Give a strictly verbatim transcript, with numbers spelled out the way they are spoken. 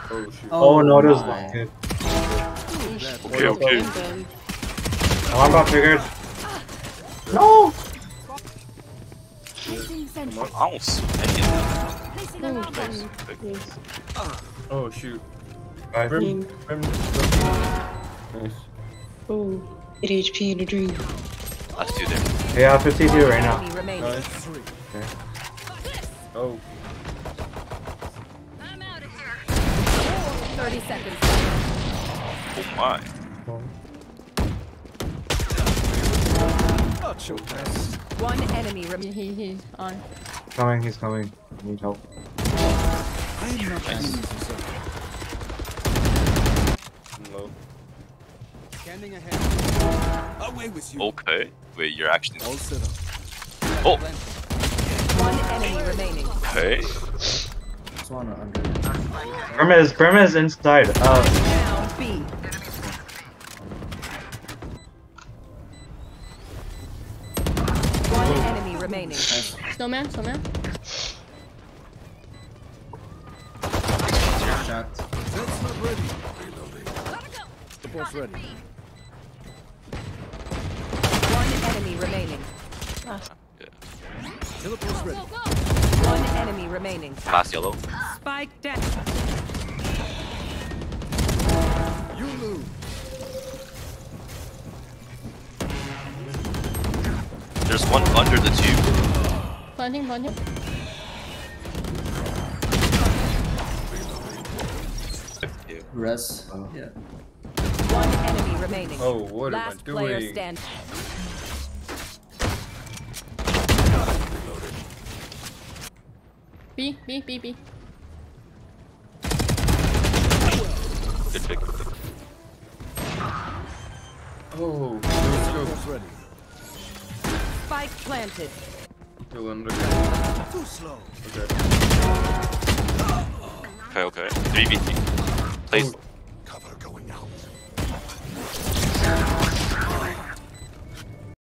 Oh shoot. Oh, Oh no, there's my. one kid. Okay, okay. Oh, I'm about triggered. No! Ounce. Oh shoot. Right. Brim, Brim, Nice. Oh, eight H P in a dream. Last two there. Yeah, fifty two right now. nice. Okay. Oh. thirty seconds. Oh my. One enemy remaining. He, he, on. Coming, he's coming. I need help. Nice. Low. Standing ahead. Away with you. Okay. Wait, you're actually. All set up. Oh. One enemy remaining. Okay. This one under. Brim is, Brim is inside. Uh, Down B. One enemy remaining. Snowman, snowman. Shot. That's not ready. Reloading. Support's ready. One enemy remaining. Teleport's ready. One enemy remaining. Last yellow. Spike down. You lose. There's one under the tube. Planting, planting. Yeah. Res. Oh. Yeah. One enemy remaining. Oh, what am I Last player doing? stand. B, B, B, B. Good pick. Oh, let's Support's go. ready. Spike planted. Still under. Too slow. Okay. Okay, okay. three v three. Place. Oh.